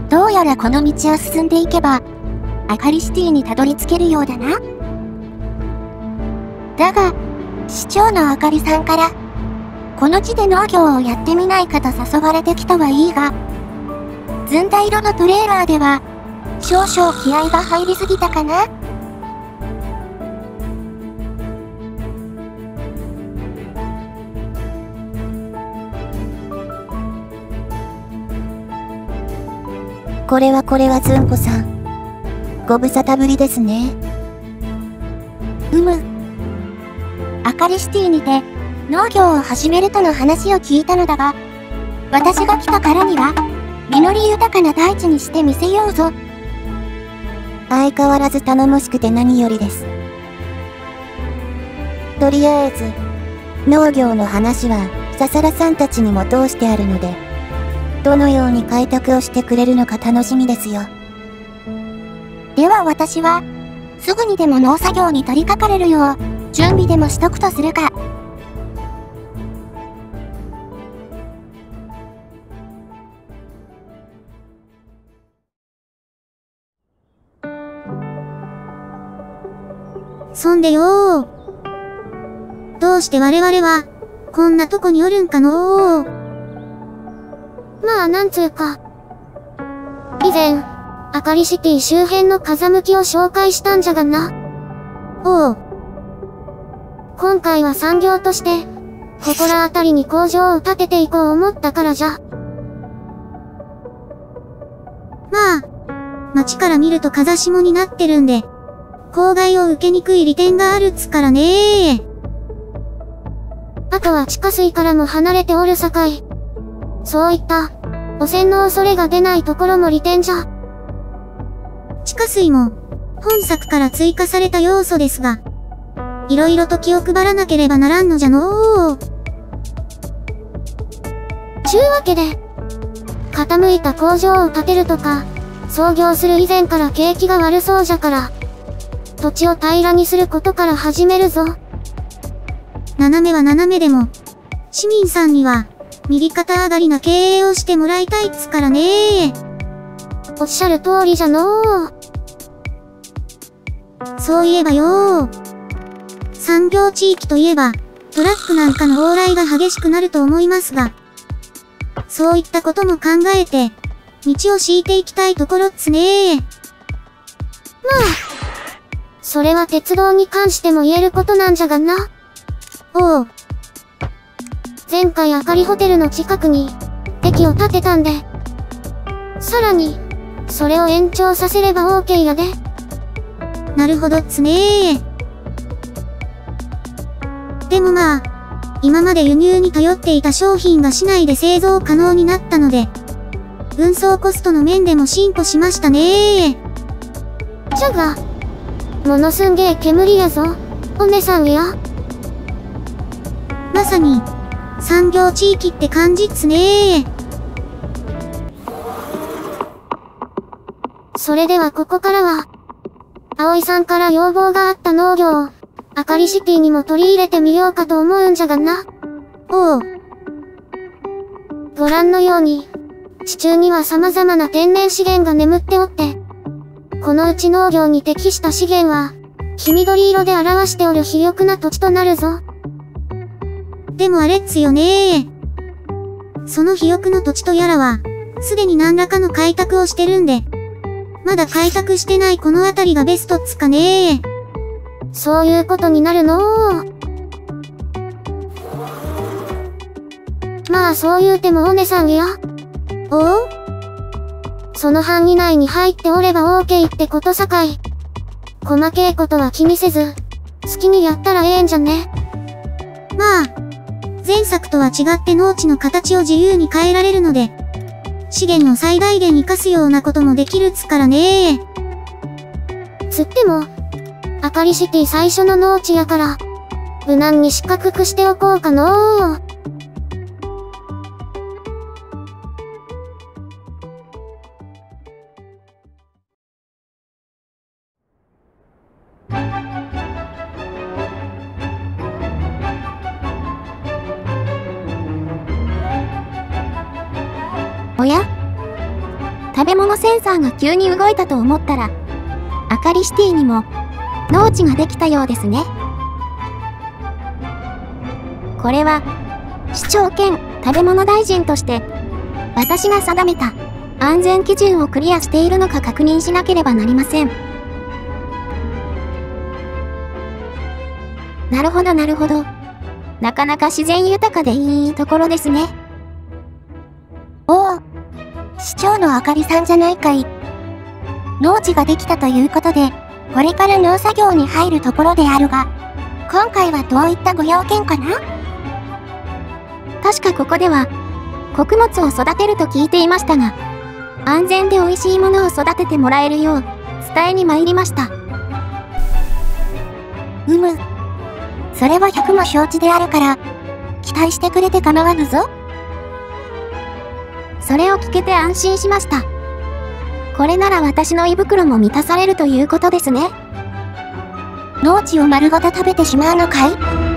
どうやらこの道を進んでいけば、あかりシティにたどり着けるようだな。だが、市長のあかりさんから、この地で農業をやってみないかと誘われてきたはいいが、ずんだ色のトレーラーでは、少々気合が入りすぎたかな。 これはずんこさん。ご無沙汰ぶりですね。 あかりシティにて農業を始めるとの話を聞いたのだが、私が来たからには、実り豊かな大地にしてみせようぞ。 相変わらず頼もしくて何よりです。とりあえず、農業の話は、笹良さんたちにも通してあるので、どのように開拓をしてくれるのか楽しみですよ。 では私は、すぐにでも農作業に取り掛かれるよう、準備でもしとくとするか。 そんでよー。どうして我々は、こんなとこにおるんかのー。 まあなんつうか。以前、あかりシティ周辺の風向きを紹介したんじゃがな。 おう。 今回は産業として、ここらあたりに工場を建てていこう思ったからじゃ。 まあ、街から見ると風下になってるんで、公害を受けにくい利点があるっつからねー。 あとは地下水からも離れておるさかい。そういった、汚染の恐れが出ないところも利点じゃ。 地下水も、本作から追加された要素ですが、いろいろと気を配らなければならんのじゃのー。 ちゅうわけで、傾いた工場を建てるとか、創業する以前から景気が悪そうじゃから、土地を平らにすることから始めるぞ。 斜めは斜めでも、市民さんには、右肩上がりな経営をしてもらいたいっつからねー。 おっしゃる通りじゃのー。 そういえばよー。産業地域といえば、トラックなんかの往来が激しくなると思いますが、そういったことも考えて、道を敷いていきたいところっつねー。 まあ、それは鉄道に関しても言えることなんじゃがな。 おう。 前回あかりホテルの近くに、駅を建てたんで。さらに、それを延長させれば OK やで。 なるほどっつねー。でもまあ、今まで輸入に頼っていた商品が市内で製造可能になったので、運送コストの面でも進歩しましたねー。 じゃが、ものすんげー煙やぞ、おねさんや。 まさに、産業地域って感じっすねー。 それではここからは、葵さんから要望があった農業を、あかりシティにも取り入れてみようかと思うんじゃがな。 おう。 ご覧のように、地中には様々な天然資源が眠っておって、このうち農業に適した資源は、黄緑色で表しておる肥沃な土地となるぞ。 でもあれっつよねー。その肥沃の土地とやらは、すでに何らかの開拓をしてるんで、まだ開拓してないこの辺りがベストっつかねー。 そういうことになるのー。まあそう言うてもおねさんや。 おう？ その範囲内に入っておれば OK ってことさかい。細けいことは気にせず、好きにやったらええんじゃね。 まあ、前作とは違って農地の形を自由に変えられるので、資源を最大限活かすようなこともできるっつからねー。 つっても、あかりシティ最初の農地やから、無難に四角くしておこうかのー。 おや？ 食べ物センサーが急に動いたと思ったら、あかりシティにも農地ができたようですね。これは、市長兼食べ物大臣として、私が定めた安全基準をクリアしているのか確認しなければなりません。なるほどなるほど。なかなか自然豊かでいいところですね。 おお、市長のあかりさんじゃないかい。農地ができたということで、これから農作業に入るところであるが、今回はどういったご用件かな？ 確かここでは、穀物を育てると聞いていましたが、安全で美味しいものを育ててもらえるよう、伝えに参りました。 それは100も承知であるから、期待してくれて構わぬぞ。 それを聞けて安心しました。これなら私の胃袋も満たされるということですね。 農地を丸ごと食べてしまうのかい？